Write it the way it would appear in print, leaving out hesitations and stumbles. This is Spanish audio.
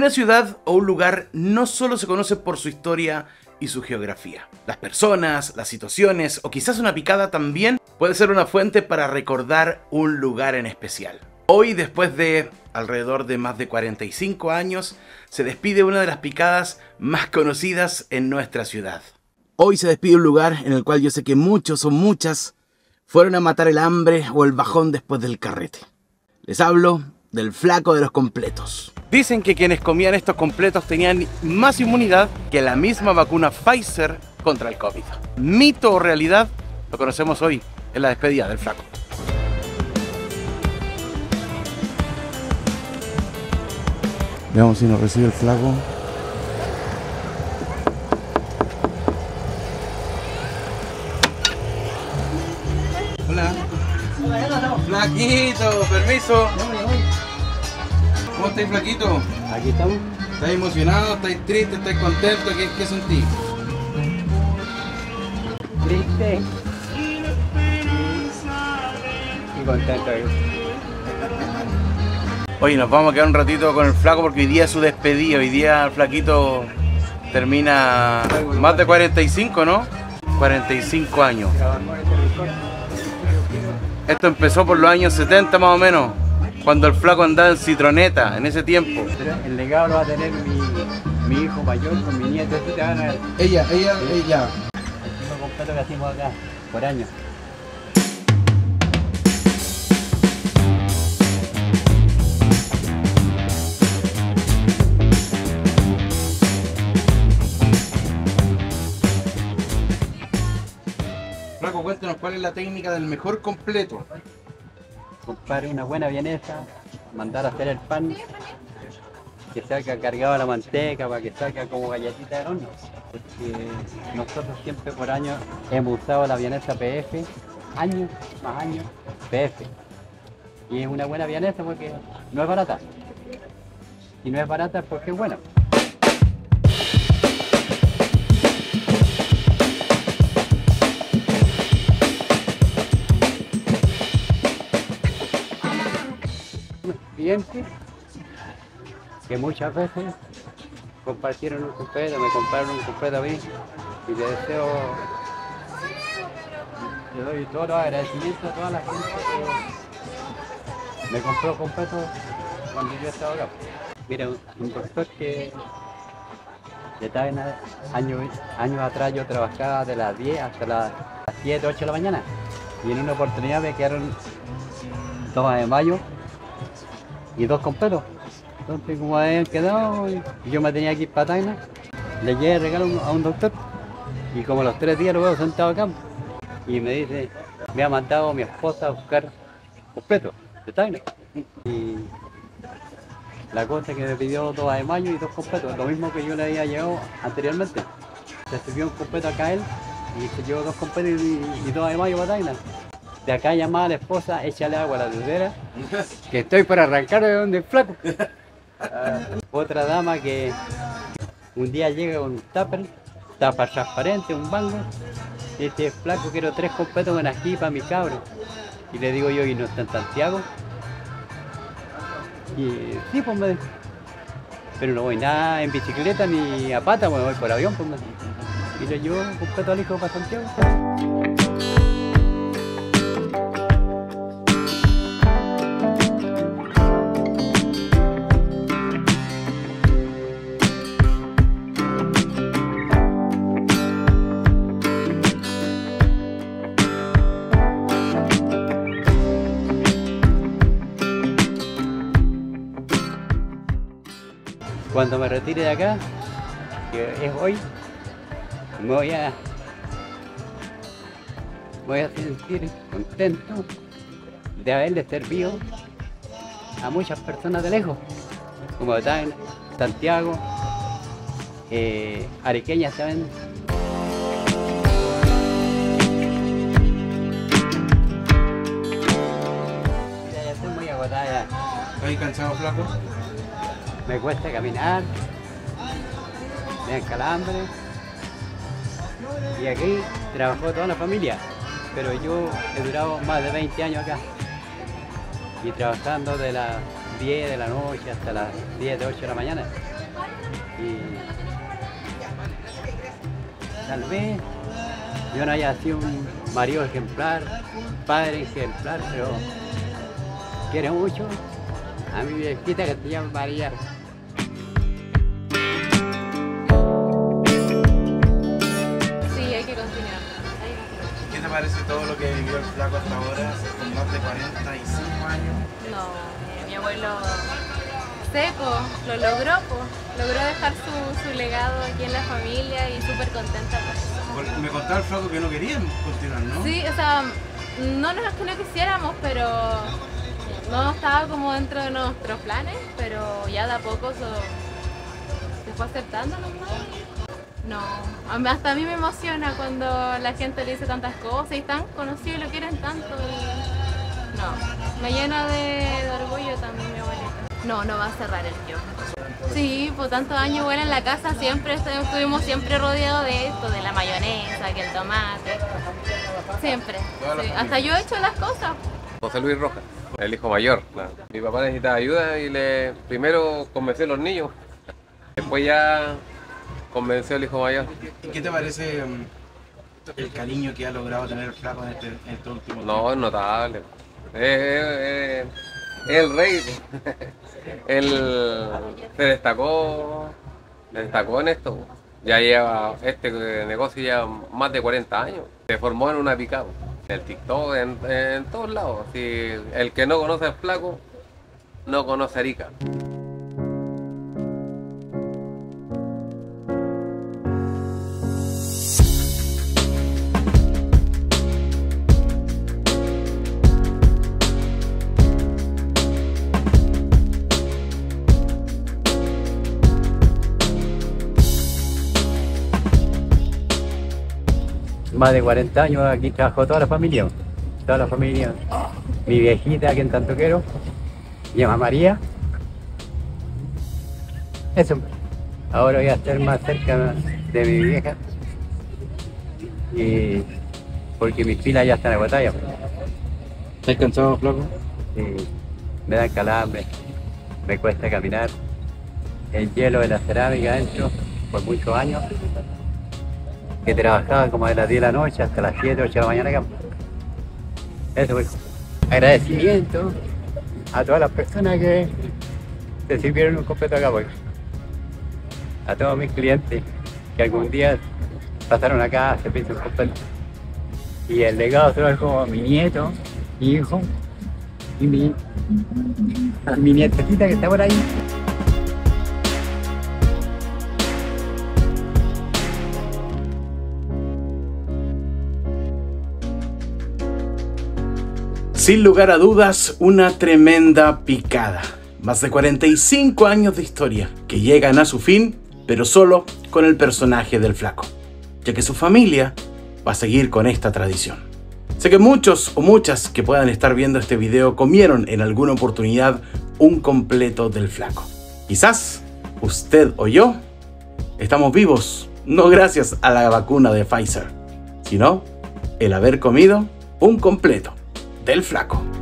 Una ciudad o un lugar no solo se conoce por su historia y su geografía. Las personas, las situaciones o quizás una picada también puede ser una fuente para recordar un lugar en especial. Hoy, después de alrededor de más de 45 años, se despide una de las picadas más conocidas en nuestra ciudad. Hoy se despide un lugar en el cual yo sé que muchos o muchas fueron a matar el hambre o el bajón después del carrete. Les hablo del Flaco de los Completos. Dicen que quienes comían estos completos tenían más inmunidad que la misma vacuna Pfizer contra el COVID. ¿Mito o realidad? Lo conocemos hoy en la despedida del Flaco. Veamos si nos recibe el Flaco. Hola. Flaquito, permiso. ¿Cómo estáis, Flaquito? Aquí estamos. ¿Estáis emocionado? ¿Estáis triste? ¿Estáis contento? ¿Qué sentís? Triste y contento. Oye, nos vamos a quedar un ratito con el Flaco porque hoy día es su despedida. Hoy día el Flaquito termina más de 45, ¿no? 45 años. Esto empezó por los años 70 más o menos, cuando el Flaco andaba en citroneta, en ese tiempo. El legado lo va a tener mi hijo mayor con mi nieto. Ella. El último completo que hacemos acá, por año. Flaco, cuéntanos cuál es la técnica del mejor completo. Comprar una buena vienesa, mandar a hacer el pan, que salga cargado la manteca para que salga como galletita del horno. Porque nosotros siempre por año hemos usado la vienesa PF, años más años, PF. Y es una buena vienesa porque no es barata. Y no es barata es porque es buena. Clientes que muchas veces compartieron un completo, me compraron un completo a mí y le deseo, le doy todos los agradecimientos a toda la gente que me compró completo cuando yo estaba acá. Mira, un doctor que de Tacna, años atrás yo trabajaba de las 10 hasta las 7, 8 de la mañana y en una oportunidad me quedaron 2 de mayo y 2 completos. Entonces, como habían quedado, yo me tenía que ir para Tacna, le llevé el regalo a un doctor y como los 3 días lo veo sentado acá y me dice, me ha mandado mi esposa a buscar completos de Tacna. Y la cosa que me pidió 2 de mayo y 2 completos, lo mismo que yo le había llevado anteriormente. Se sirvió un completo acá a él y se llevó 2 completos y 2 de mayo para Tacna. De acá llamaba a la esposa, échale agua a la tetera, que estoy para arrancar de donde el Flaco. Otra dama que un día llega con un tupper, tapa transparente, un bango, y dice, Flaco, quiero 3 completos con ají para mi cabro. Y le digo yo, ¿y no está en Santiago? Y sí, pues me dice, pero no voy nada en bicicleta ni a pata, me voy por avión, pues me dice. Y le llevo un completo al hijo para Santiago. Cuando me retire de acá, que es hoy, me voy a sentir contento de haberle servido a muchas personas de lejos, como de Tacna, Santiago, arequeñas también. Ya estoy muy agotada ya. ¿Estás cansado, Flaco? Me cuesta caminar, me dan calambre y aquí trabajó toda la familia, pero yo he durado más de 20 años acá y trabajando de las 10 de la noche hasta las 10 de 8 de la mañana. Y tal vez yo no haya sido un marido ejemplar, padre ejemplar, pero quiero mucho a mi viejita que se llama María. ¿Qué te parece todo lo que vivió el flaco hasta ahora, con más de 45 años? No, mi abuelo seco, lo logró, logró dejar su legado aquí en la familia y súper contenta por eso. Me contaba el flaco que no querían continuar, ¿no? Sí, o sea, no es que no quisiéramos, pero no estaba como dentro de nuestros planes, pero ya de a poco se fue aceptando nomás. No, hasta a mí me emociona cuando la gente le dice tantas cosas y tan conocido y lo quieren tanto. Y no, me llena de orgullo también mi abuelita. No, no va a cerrar el kiosco. Sí, por tantos años bueno, en la casa siempre estuvimos siempre rodeados de esto, de la mayonesa, que el tomate. Siempre. Sí. Hasta yo he hecho las cosas. José Luis Rojas, el hijo mayor. Mi papá necesitaba ayuda y primero convencí a los niños, después ya convenció al hijo mayor. ¿Y qué te parece el cariño que ha logrado tener el flaco en este último tiempo? No, es notable. Es el rey. Él se destacó en esto. Ya lleva este negocio ya más de 40 años. Se formó en una picada. En el TikTok, en todos lados. Si el que no conoce al flaco, no conoce a Arica. Más de 40 años aquí trabajó toda la familia. Mi viejita, a quien tanto quiero, se llama María. Eso. Ahora voy a estar más cerca de mi vieja. Y porque mis pilas ya están agotadas. ¿Estás cansado, flaco? Sí, me dan calambre, me cuesta caminar. El hielo de la cerámica adentro por muchos años. Que trabajaba como de las 10 de la noche hasta las 7, 8 de la mañana acá. Eso fue. Agradecimiento a todas las personas que se sirvieron un completo acá, pues. A todos mis clientes que algún día pasaron acá, se piensan un completo. Y el legado se lo dejo a mi nieto, mi hijo y mi nietecita que está por ahí. Sin lugar a dudas, una tremenda picada. Más de 45 años de historia que llegan a su fin, pero solo con el personaje del flaco, ya que su familia va a seguir con esta tradición. Sé que muchos o muchas que puedan estar viendo este video comieron en alguna oportunidad un completo del flaco. Quizás usted o yo estamos vivos, no gracias a la vacuna de Pfizer, sino el haber comido un completo del flaco.